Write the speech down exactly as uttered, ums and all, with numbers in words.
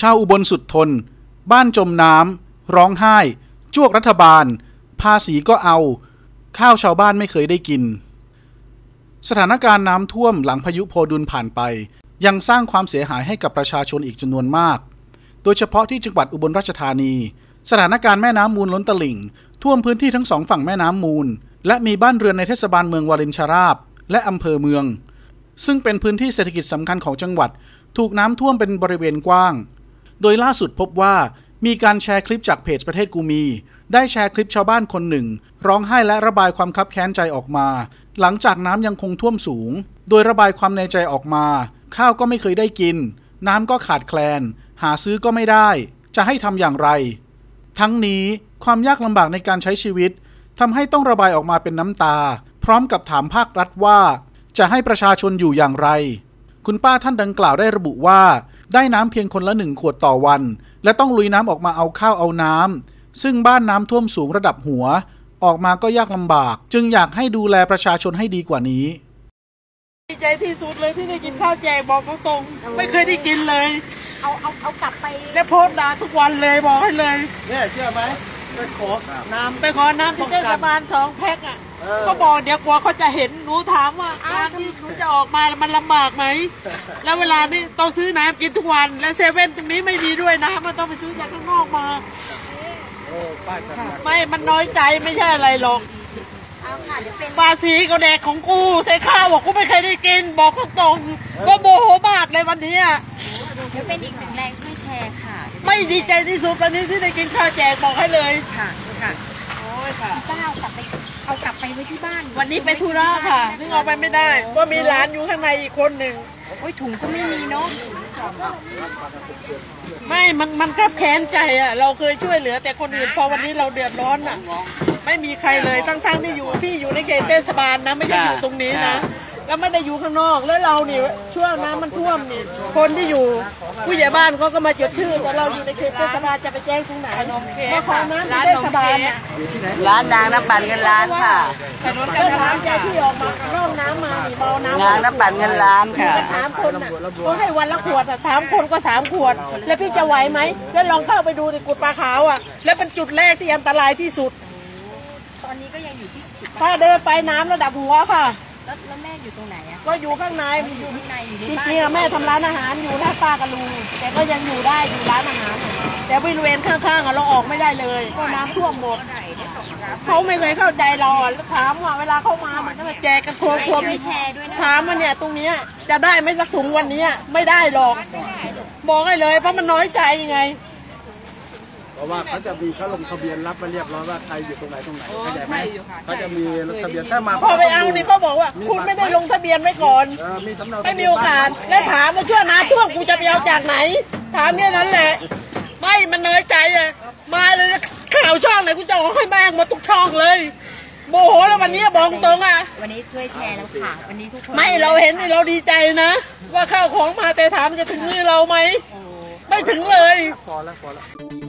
าวอุบลสุดทนบ้านจมน้ำร้องไห้จวกรัฐบาลภาษีก็เอาข้าวชาวบ้านไม่เคยได้กินสถานการณ์น้ำท่วมหลังพายุโพดุลผ่านไปยังสร้างความเสียหายให้กับประชาชนอีกจำนวนมากโดยเฉพาะที่จังหวัดอุบลราชธานีสถานการณ์แม่น้ำมูลล้นตลิ่งท่วมพื้นที่ทั้งสองฝั่งแม่น้ำมูลและมีบ้านเรือนในเทศบาลเมืองวารินชราภและอำเภอเมืองซึ่งเป็นพื้นที่เศรษฐกิจสำคัญของจังหวัดถูกน้ำท่วมเป็นบริเวณกว้างโดยล่าสุดพบว่ามีการแชร์คลิปจากเพจประเทศกูมีได้แชร์คลิปชาวบ้านคนหนึ่งร้องไห้และระบายความคับแค้นใจออกมาหลังจากน้ำยังคงท่วมสูงโดยระบายความในใจออกมาข้าวก็ไม่เคยได้กินน้ำก็ขาดแคลนหาซื้อก็ไม่ได้จะให้ทำอย่างไรทั้งนี้ความยากลำบากในการใช้ชีวิตทำให้ต้องระบายออกมาเป็นน้ำตาพร้อมกับถามภาครัฐว่าจะให้ประชาชนอยู่อย่างไรคุณป้าท่านดังกล่าวได้ระบุว่าได้น้ำเพียงคนละหนึ่งขวดต่อวันและต้องลุยน้ำออกมาเอาข้าวเอาน้ำซึ่งบ้านน้ำท่วมสูงระดับหัวออกมาก็ยากลำบากจึงอยากให้ดูแลประชาชนให้ดีกว่านี้ดีใจที่สุดเลยที่ได้กินข้าวแจกบอกตรงๆไม่เคยได้กินเลยเอาเอาเอากลับไปและโพสต์ด่าทุกวันเลยบอกให้เลยเนี่ยเชื่อไหมไปขอน้ำไปขอน้ำที่เทศบาลสองแพ็คอ่ะเขาบอกเดี๋ยวกลัวเขาจะเห็นหนูถามว่าการที่หนูจะออกมามันลำบากไหมแล้วเวลานี้ต้องซื้อน้ำกินทุกวันและเซเว่นตรงนี้ไม่มีด้วยนะมันต้องไปซื้อจากข้างนอกมาไม่มันน้อยใจไม่ใช่อะไรหรอกภาษีก็แดกของกูแต่ข้าวบอกกูไม่เคยได้กินบอกตรงๆก็โมโหมากเลยวันนี้เดี๋ยวเป็นอีกหนึ่งแรงช่วยแชร์ค่ะไม่ดีใจที่สุดวันนี้ที่ได้กินข้าวแจกบอกให้เลยค่ะค่ะโอ้ยค่ะป้าเอากลับไปเอากลับไปไว้ที่บ้านวันนี้ไปธุระค่ะนึกเอาไปไม่ได้ก็มีหลานอยู่ข้างในอีกคนหนึ่งโอ้ยถุงก็ไม่มีเนาะไม่มันมันคับแค้นใจอ่ะเราเคยช่วยเหลือแต่คนอื่นพอวันนี้เราเดือดร้อนอ่ะไม่มีใครเลยทั้งๆที่อยู่พี่อยู่ในเขตเทศบาลนะไม่ได้อยู่ตรงนี้นะแล้วไม่ได้อยู่ข้างนอกแล้วเรานี่ช่วงน้ำมันท่วมนี่คนที่อยู่ผู้ใหญ่บ้านเขาก็มาจดชื่อแต่เราอยู่ในเขตเทศบาลจะไปแจ้งตรงไหนเพราะของน้ำเทศบาลร้านนางน้ำปั่นเงินล้านค่ะก็ถามใจที่ออกมาร่องน้ำมานี่เมาน้ำนางน้ำปั่นเงินล้านค่ะสามคนอ่ะก็ให้วันละขวดอ่ะสามคนก็สามขวดแล้วพี่จะไหวไหมแล้วลองเข้าไปดูในกุดปลาขาวอ่ะแล้วเป็นจุดแรกที่อันตรายที่สุดตอนนี้ก็ยังอยู่ที่ถ้าเดินไปน้ำระดับหัวค่ะแล้วแล้วแม่อยู่ตรงไหนอ่ะก็อยู่ข้างในอยู่ข้างในอยู่ในบ้านจริงๆแม่ทำร้านอาหารอยู่หน้าป้ากระลูแต่ก็ยังอยู่ได้อยู่ร้านอาหารแต่บริเวณข้างๆเราออกไม่ได้เลยก็น้ำท่วมหมดเขาไม่เคยเข้าใจเราถามว่าเวลาเข้ามามันก็แจกกันโคมโคมถามมันเนี่ยตรงนี้จะได้ไหมสักถุงวันนี้ไม่ได้หรอกบอกให้เลยเพราะมันน้อยใจยังไงเพราะว่าเขาจะมีเขาลงทะเบียนรับมาเรียบร้อยว่าใครอยู่ตรงไหนตรงไหนเข้าใจไหมเขาจะมีทะเบียนถ้ามาพอไปเอานี่เขาบอกว่าคุณไม่ได้ลงทะเบียนไว้ก่อนไม่มีโอกาสและถามว่าช่วงน้ำท่วมกูจะไปเอาจากไหนถามแค่นั้นแหละไม่มันน้อยใจอะมาเลยข่าวช่องไหนกูจะเอาให้แม่งมาทุกช่องเลยโมโหแล้ววันนี้บอกตรงอะวันนี้ช่วยแชร์แล้วค่ะวันนี้ทุกคนไม่เราเห็นเราดีใจนะว่าข้าวของมาแต่ถามจะถึงมือเราไหมไม่ถึงเลยพอแล้วพอแล้ว